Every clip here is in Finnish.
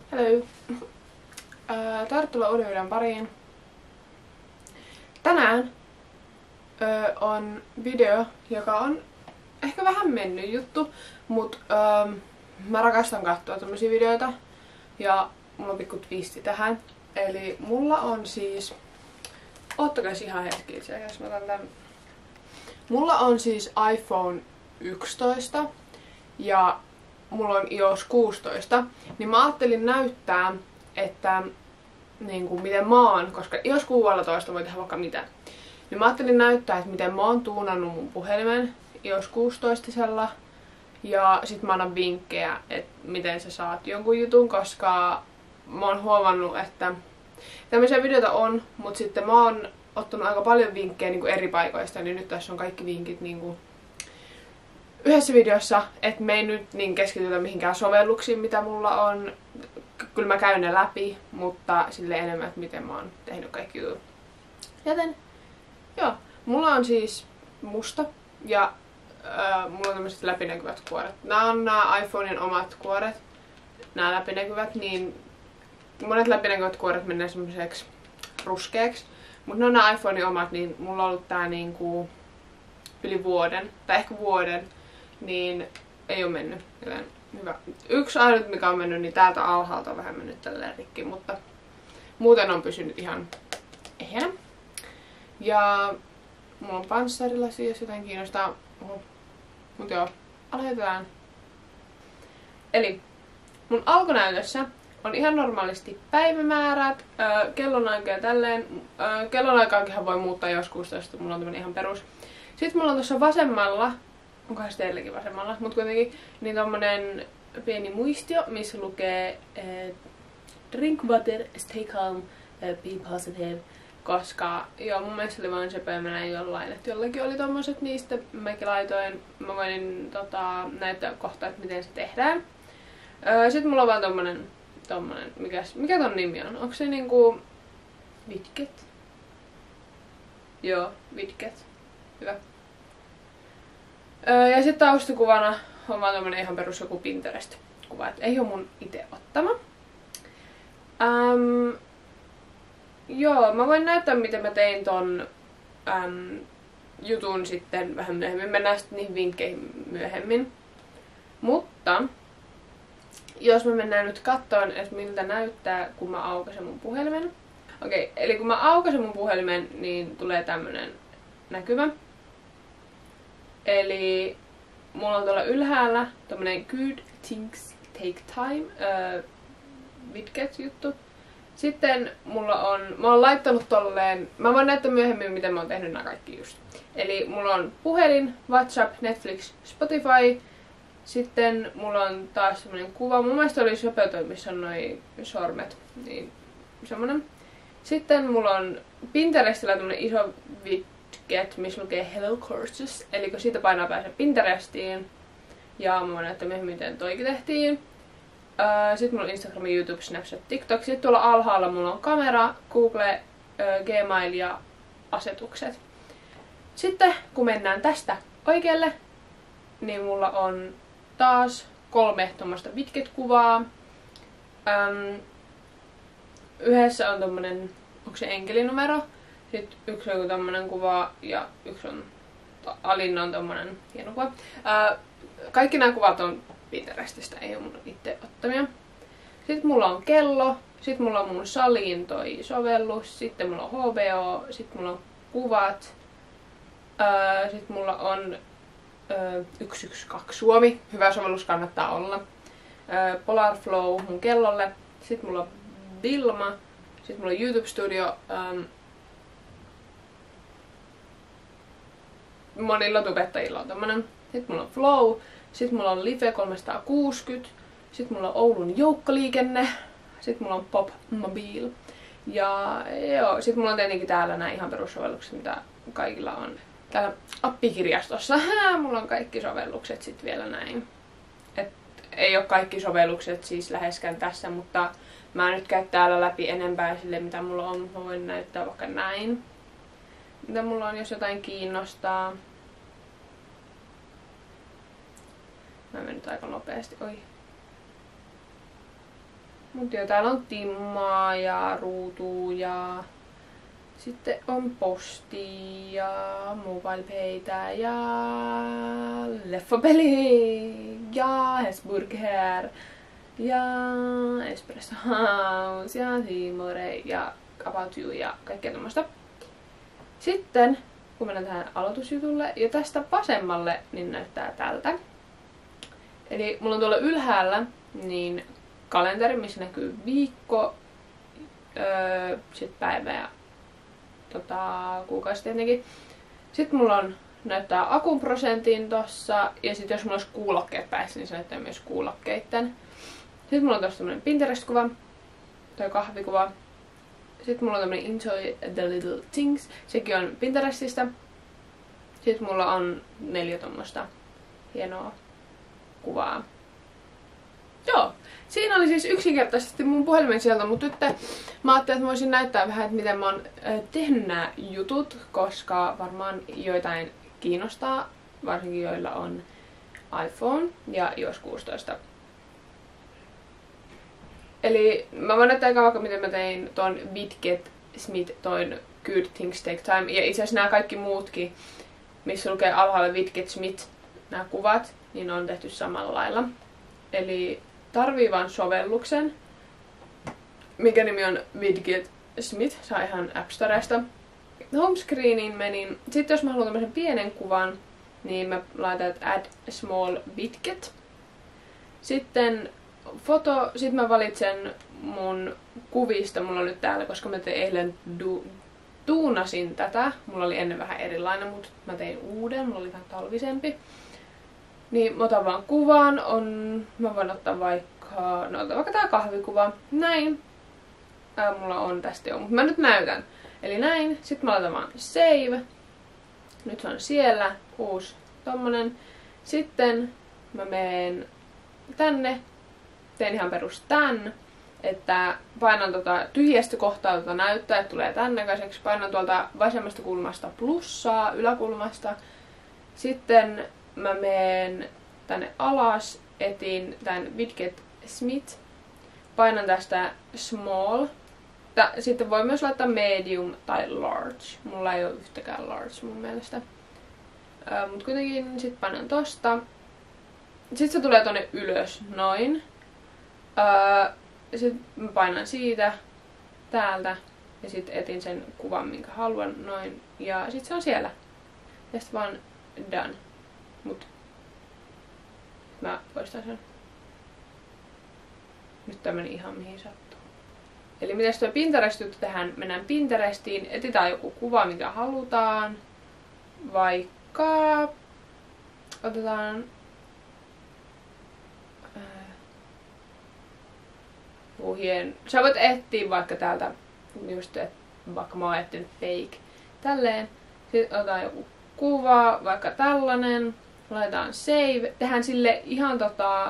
Hello! Tervetuloa uuden videon pariin. Tänään on video, joka on ehkä vähän mennyt juttu, mut mä rakastan katsoa tämmösiä videoita ja mulla on pikku twisti tähän. Eli mulla on siis... Oottakas ihan hetki itse asiassa, mä otan tän. Mulla on siis iPhone 11 ja mulla on iOS 16, niin mä ajattelin näyttää, että niinku, miten mä oon, koska iOS 16 voi tehdä vaikka mitä. Niin mä ajattelin näyttää, että miten mä oon tuunannut mun puhelimen iOS 16 ja sit mä annan vinkkejä, että miten sä saat jonkun jutun, koska mä oon huomannut, että tämmöisiä videoita on, mut sitten mä oon ottanut aika paljon vinkkejä niinku eri paikoista, niin nyt tässä on kaikki vinkit niinku yhdessä videossa, että me ei nyt niin keskitytä mihinkään sovelluksiin, mitä mulla on. Kyllä mä käyn ne läpi, mutta sille enemmän, että miten mä oon tehnyt kaikki jutut. Joten, joo. Mulla on siis musta ja mulla on tämmöiset läpinäkyvät kuoret. Nää on nää iPhonein omat kuoret. Nää läpinäkyvät, niin monet läpinäkyvät kuoret menee semmoiseksi ruskeaksi. Mutta ne on nää iPhonein omat, niin mulla on ollut tää niinku yli vuoden, tai ehkä vuoden, niin ei oo mennyt. Joten hyvä. Yksi ainut mikä on mennyt, niin täältä alhaalta on vähän mennyt tälleen rikki, mutta muuten on pysynyt ihan ehjänä. Ja mulla on panssarilasi, jos jotain kiinnostaa. Mut joo, aloitetaan. Eli mun alkunäytössä on ihan normaalisti päivämäärät, kellonaika ja tälleen. Kellonaikaakinhan voi muuttaa jos 16, mulla on tämmönen ihan perus. Sitten mulla on tuossa vasemmalla, onkohan se teilläkin vasemmalla, mutta kuitenkin, niin tommonen pieni muistio, missä lukee Drink water, stay calm, be positive. Koska joo, mun mielestä oli vaan söpöä jollain, että jollakin oli tommoset niistä, mäkin laitoin, mä voin näyttää kohta, että miten se tehdään. Sitten mulla on vaan tommonen, mikä ton nimi on? Onko se niinku Widget? Joo, Widget. Hyvä. Ja sitten taustakuvana on vaan tommonen ihan perus joku Pinterest-kuva, et ei oo mun ite ottama. Joo, mä voin näyttää miten mä tein ton jutun sitten vähän myöhemmin. Mennään sitten niihin vinkkeihin myöhemmin. Mutta jos me mennään nyt kattoon, että miltä näyttää, kun mä aukaisen mun puhelimen. Okei, eli kun mä aukaisen mun puhelimen, niin tulee tämmönen näkymä. Mä mulla on tuolla ylhäällä tommonen Good Things Take Time widget-juttu. Sitten mä oon laittanut tolleen, mä voin näyttää myöhemmin miten mä oon tehnyt nää kaikki just. Eli mulla on puhelin, WhatsApp, Netflix, Spotify. Sitten mulla on taas semmonen kuva, mun mielestä oli söpötö, missä on noi sormet, niin semmonen. Sitten mulla on Pinterestillä tämmönen iso widget, missä lukee Hello Courses, eli kun siitä painaa pääsee Pinterestiin. Ja mä voin näyttää myöhemmin miten toikin tehtiin. Sitten mulla on Instagram, YouTube, Snapchat, TikTok. Sitten tuolla alhaalla mulla on kamera, Google, Gmail ja asetukset. Sitten kun mennään tästä oikealle, niin mulla on taas 3 tommoista widget-kuvaa. Yhdessä on tommonen, onko se enkelinumero? Sitten yksi on joku tommonen kuva ja yksi on, alinna on tommonen hieno kuva. Kaikki nämä kuvat on Pinterestistä, ei ole mun itse ottamia. Sitten mulla on kello, sitten mulla on mun saliin toi sovellus, sitten mulla on HBO, sitten mulla on kuvat, sitten mulla on 112 Suomi, hyvä sovellus kannattaa olla. Polar Flow mun kellolle, sitten mulla on Vilma, sitten mulla on YouTube Studio, monilla tubettajilla on tämmönen. Sitten mulla on Flow, sitten mulla on Live 360, sitten mulla on Oulun joukkoliikenne, sitten mulla on Pop Mobile. Ja joo, sitten mulla on tietenkin täällä nämä ihan perussovellukset, mitä kaikilla on. Täällä appikirjastossa mulla on kaikki sovellukset sitten vielä näin. Et ei ole kaikki sovellukset siis läheskään tässä, mutta mä nyt käyn täällä läpi enempää sille mitä mulla on. Mä voin näyttää vaikka näin. Mitä mulla on, jos jotain kiinnostaa. Mä menen nyt aika nopeasti. Oi. Mut joo, täällä on timmaa ja ruutua ja sitten on posti ja mobilepaytä ja leffapeli ja Hesburger ja Espresso House ja Timore ja About You ja kaikkea tommoista. Sitten kun mennään tähän aloitusjutulle ja tästä vasemmalle, niin näyttää tältä. Eli mulla on tuolla ylhäällä niin kalenteri, missä näkyy viikko, sit päivä ja kuukausi tietenkin. Sitten mulla on näyttää akun prosentin tossa ja sitten jos mulla olisi kuulokkeet päässä, niin se näyttää myös kuulokkeitten. Sitten mulla on tossa tämmönen Pinterest-kuva tai kahvikuva. Sitten mulla on tämmönen Enjoy the Little Things, sekin on Pinterestistä. Sitten mulla on 4 tommoista hienoa kuvaa. Joo, siinä oli siis yksinkertaisesti mun puhelimen sieltä, mutta nyt mä ajattelin, että mä voisin näyttää vähän, että miten mä oon tehnyt nämä jutut, koska varmaan joitain kiinnostaa, varsinkin joilla on iPhone ja iOS 16. Eli mä voin näyttää vaikka miten mä tein ton Widget Smith, toin Good Things Take Time, ja itse asiassa nämä kaikki muutkin, missä lukee alhaalla Widget Smith, nämä kuvat, niin on tehty samalla lailla. Eli tarvii vaan sovelluksen, mikä nimi on Widget Smith, saa ihan App Storesta. Homescreeniin menin. Sitten jos mä haluan tämmöisen pienen kuvan, niin mä laitan Add Small Widget. Sitten sitten mä valitsen mun kuvista. Mulla on nyt täällä, koska mä eilen tuunasin tätä. Mulla oli ennen vähän erilainen, mutta mä tein uuden. Mulla oli vähän talvisempi. Niin mä otan vaan kuvan. Mä voin ottaa vaikka tää kahvikuva. Näin. Mulla on tästä jo, mutta mä nyt näytän. Eli näin. Sitten mä laitan vaan save. Nyt se on siellä. Uusi tommonen. Sitten mä menen tänne. Teen ihan perus tän. Että painan tyhjästä kohtaa näyttää, että tulee tän näköiseksi. Painan tuolta vasemmasta kulmasta plussaa yläkulmasta. Sitten mä menen tänne alas, etin tän Widget Smith. Painan tästä small. Sitten voi myös laittaa medium tai large. Mulla ei ole yhtäkään large mun mielestä. Mut kuitenkin sit painan tosta. Sitten se tulee tonne ylös, noin. Sitten mä painan siitä, täältä. Ja sitten etin sen kuvan, minkä haluan, noin. Ja sitten se on siellä. Ja sitten vaan done. Mut mä poistan sen. Nyt tää meni ihan mihin sattuu. Eli mitäs tuo Pinterest-juttu tähän? Mennään Pinterestiin, etsitään joku kuva, mikä halutaan. Vaikka otetaan sä voit etsiä vaikka täältä, just vaikka mä oon etsinyt fake, tälleen. Sitten otetaan joku kuva, vaikka tällainen. Laitetaan save. Tehdään sille ihan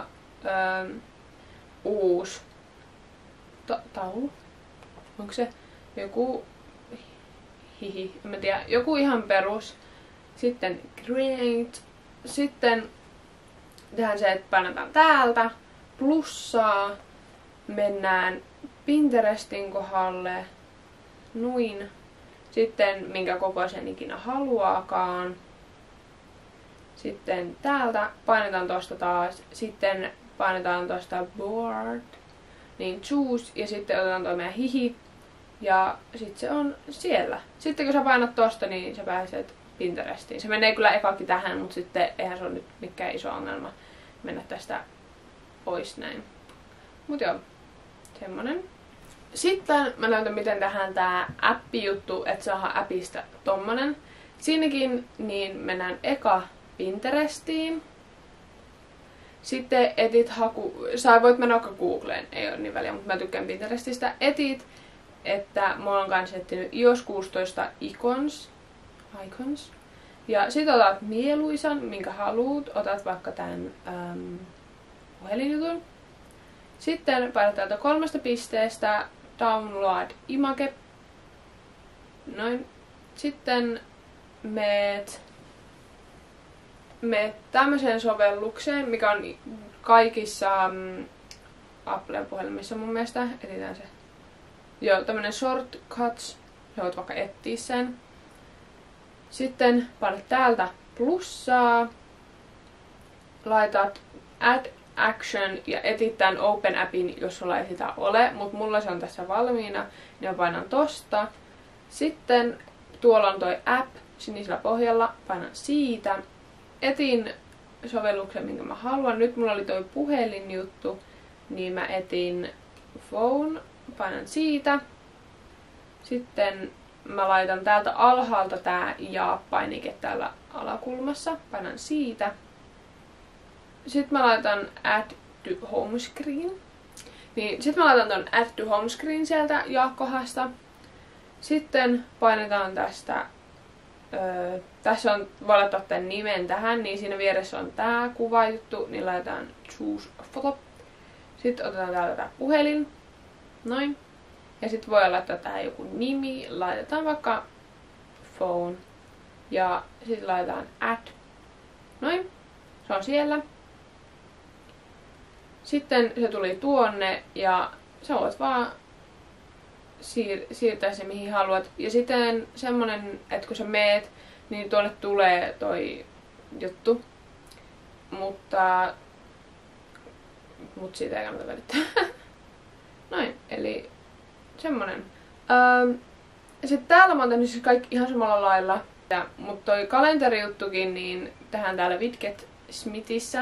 uusi taulu. Onko se joku en mä tiedä, joku ihan perus. Sitten create. Sitten tehdään se, että painataan täältä plussaa. Mennään Pinterestin kohdalle. Noin. Sitten minkä kokoisen ikinä haluaakaan. Sitten täältä painetaan tosta taas. Sitten painetaan tosta board. Niin choose. Ja sitten otetaan tuo meidän hihi. Ja sitten se on siellä. Sitten kun sä painat tosta, niin sä pääset Pinterestiin. Se menee kyllä ekakin tähän, mutta sitten eihän se ole nyt mikään iso ongelma mennä tästä pois näin. Mut joo, semmonen. Sitten mä näytän miten tehdään tää appi-juttu, että saadaan appista tommonen. Siinäkin niin mennään eka Pinterestiin. Sitten etit sä voit mennä vaikka Googleen, ei ole niin väliä, mutta mä tykkään Pinterestistä. Etit, että mulla on kans etsinyt iOS 16 icons. Ja sit otat mieluisan, minkä haluut. Otat vaikka tän puhelinjutun. Sitten painat täältä 3 pisteestä download image. Noin. Sitten meet tämmöiseen sovellukseen, mikä on kaikissa Applen puhelimissa mun mielestä. Etsitään se. Joo, tämmönen shortcuts. Sä voit vaikka etsiä sen. Sitten painat täältä plussaa. Laitat add action ja etit tän open appin, jos sulla ei sitä ole. Mut mulla se on tässä valmiina. Niin mä painan tosta. Sitten tuolla on toi app sinisellä pohjalla. Painan siitä. Etin sovelluksen, minkä mä haluan. Nyt mulla oli toi puhelinjuttu, niin mä etin phone, painan siitä. Sitten mä laitan täältä alhaalta tää ja-painike täällä alakulmassa, painan siitä. Sitten mä laitan add to home screen. Niin, sitten mä laitan ton add to home screen sieltä ja-kohdasta. Sitten painetaan tästä tässä on, voi laittaa tämän nimen tähän, niin siinä vieressä on tää kuvajuttu, niin laitetaan choose photo. Sitten otetaan täältä tää puhelin. Noin. Ja sitten voi laittaa tähän joku nimi, laitetaan vaikka phone. Ja sitten laitetaan add. Noin. Se on siellä. Sitten se tuli tuonne ja sä voit vaan siirtää se mihin haluat. Ja sitten semmonen, että kun sä meet, niin tuonne tulee toi juttu. Mutta siitä ei kannata välittää. Noin, eli semmonen. Sitten täällä mä oon tehnyt siis kaikki ihan samalla lailla. Mutta toi kalenterijuttukin, niin tähän täällä Widget Smithissä.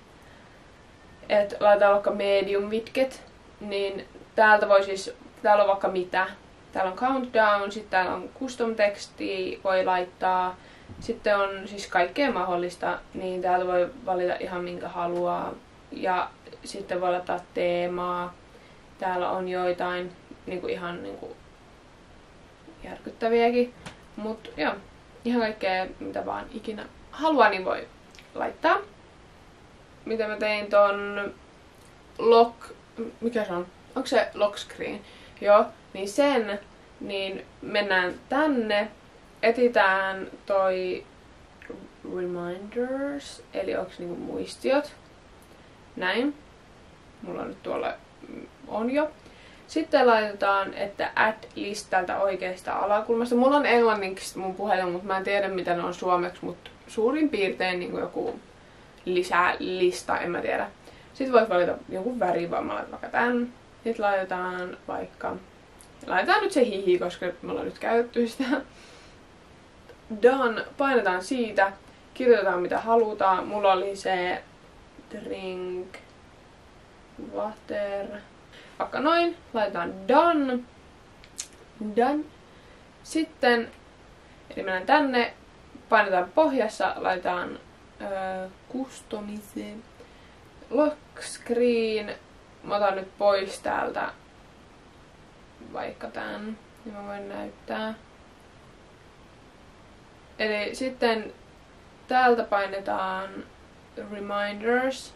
Et laitetaan vaikka medium widget, niin täältä voi siis, täällä on vaikka mitä. Täällä on countdown, sitten täällä on custom teksti, voi laittaa. Sitten on siis kaikkea mahdollista, niin täältä voi valita ihan minkä haluaa. Ja sitten voi laittaa teemaa. Täällä on joitain niinku ihan niinku järkyttäviäkin. Mut joo, ihan kaikkea mitä vaan ikinä haluaa, niin voi laittaa. Mitä mä tein ton mikä se on? Onko se lock screen? Joo, niin sen, niin mennään tänne, etitään toi reminders, eli onks niinku muistiot. Näin. Mulla nyt tuolla on jo. Sitten laitetaan, että add list tältä oikeasta alakulmasta. Mulla on englanniksi mun puhelin, mutta mä en tiedä mitä ne on suomeksi, mutta suurin piirtein niinku joku lisälista, en mä tiedä. Sitten voit valita jonkun värin, vaan mä laitan vaikka tän. Sitten laitetaan vaikka... Laitetaan nyt se hihi, koska me ollaan nyt käytetty sitä. Done. Painetaan siitä. Kirjoitetaan mitä halutaan. Mulla oli se drink water. Vaikka noin. Laitetaan done. Done. Sitten eli mennään tänne. Painetaan pohjassa. Laitetaan customize. Lock screen. Mä otan nyt pois täältä vaikka tän, niin mä voin näyttää. Eli sitten täältä painetaan reminders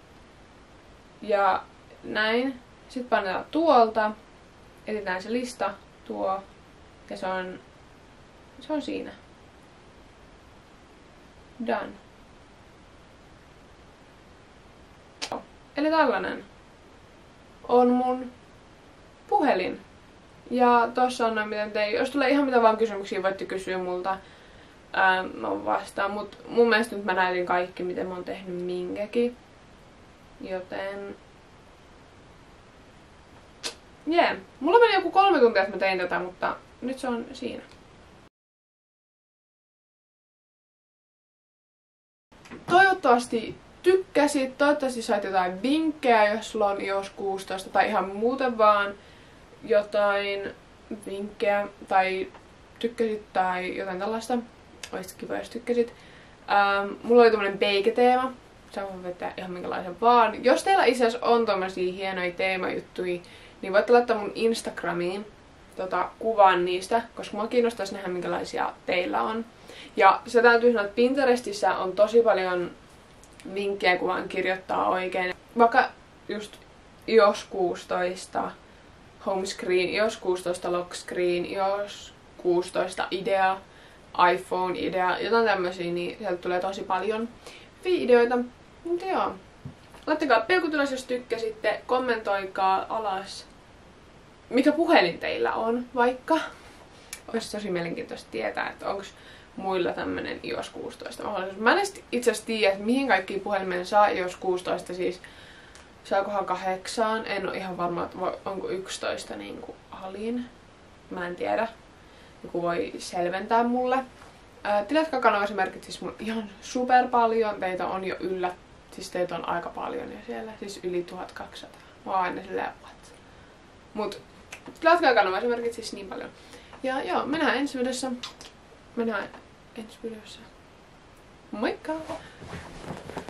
ja näin. Sitten painetaan tuolta, etsitään se lista, tuo, ja se on siinä. Done. Eli tällainen on mun puhelin. Ja tossa on noin miten tein. Jos tulee ihan mitä vaan kysymyksiä, voitte kysyä multa. Mä vastaan. Mut mun mielestä nyt mä näytin kaikki, miten mä oon tehnyt minkäkin. Joten... Mulla meni joku 3 tuntia, että mä tein tätä, mutta nyt se on siinä. Toivottavasti tykkäsit, toivottavasti sait jotain vinkkejä, jos sulla on iOS 16 tai ihan muuten vaan jotain vinkkejä tai tykkäsit tai jotain tällaista. Olisi kiva, jos tykkäsit. Mulla oli tämmönen beike-teema. Sä voit vetää ihan minkälaisen vaan. Jos teillä itse asiassa on tommosia hienoja teemajuttuja, niin voitte laittaa mun Instagramiin kuvan niistä, koska mua kiinnostaisi nähdä minkälaisia teillä on. Ja se täytyy sanoa, että Pinterestissä on tosi paljon vinkkejä, kun vaan kirjoittaa oikein. Vaikka just iOS 16 home screen, iOS 16 lock screen, iOS 16 idea, iPhone idea, jotain tämmösiä, niin sieltä tulee tosi paljon videoita. Mutta joo, Laittakaa peukut ylös, jos tykkäsitte. Kommentoikaa alas, mikä puhelin teillä on vaikka. Olisi tosi mielenkiintoista tietää, että onko muilla tämmönen iOS 16 mahdollisuus. Mä en itse asiassa tiedä, että mihin kaikkiin puhelimeen saa iOS 16, siis saakohan 8, en ole ihan varma, että onko 11 niinku alin. Mä en tiedä. Joku voi selventää mulle. Tilatkaa kanava, se merkitsisi mun ihan super paljon. Teitä on jo siis teitä on aika paljon jo siellä. Siis yli 1200. Mä oon aina silleen what. Mut tilatkaa kanava, se merkitsisi niin paljon. Ja joo, mennään ensi videossa. Moikka!